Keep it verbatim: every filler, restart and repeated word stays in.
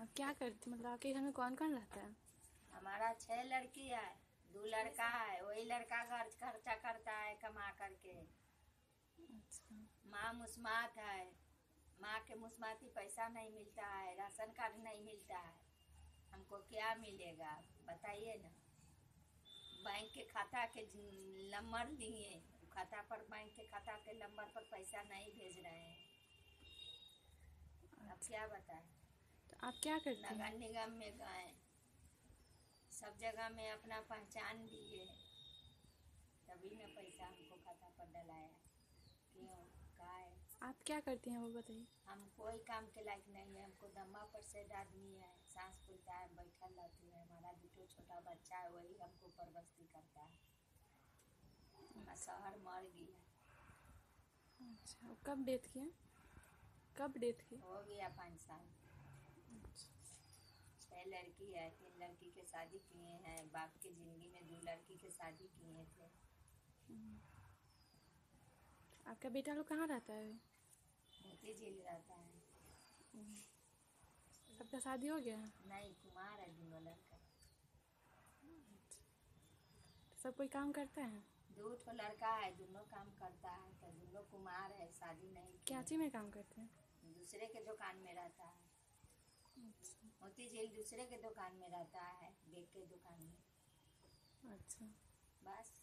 आप क्या करते, मतलब आपके घर में कौन कौन रहता है? हमारा छह लड़की है, दो लड़का है। वही लड़का घर खर्चा करता है कमा करके। अच्छा। माँ मुस्मात है, माँ के मुस्माती पैसा नहीं मिलता है, राशन कार्ड नहीं मिलता है। हमको क्या मिलेगा बताइए ना। बैंक के खाता के नंबर दिए, खाता पर बैंक के खाता के नंबर पर पैसा नहीं भेज रहे हैं। अब अच्छा, क्या बताएं। तो आप क्या करते नगर हैं? निगम में गए, सब जगह में अपना पहचान दिए, तभी ना पैसा हमको खाता पर डलाया। क्यों का है? आप क्या करती हैं वो बताइए। हम कोई काम के लायक नहीं है। हमको दम्मा पर सेठ आदमी है, सांस फूलता है, बैठल रहती है। हमारा दूठो छोटा बच्चा है, वही हमको परवस्ती करता है। हमारा शहर मर गया। अच्छा, वो कब डेथ किए? कब डेथ किए? हो गया पाँच साल। अच्छा। छह लड़की है, तीन लड़की के शादी किए हैं। बाप की जिंदगी में दो लड़की के शादी किए थे। आपका बेटा लोग कहाँ रहता है अभी? मोती झील रहता है। सबका शादी हो गया है? नहीं, कुमार है दोनों लड़का। सब कोई काम करता है? दो ठो लड़का है, दोनों काम करता है, तो दोनों कुमार है, शादी नहीं किए क्या में हैं। काम करते हैं? दूसरे के दुकान में रहता है। अच्छा। मोती झील दूसरे के दुकान में रहता है, बेग के दुकान में। अच्छा। बस।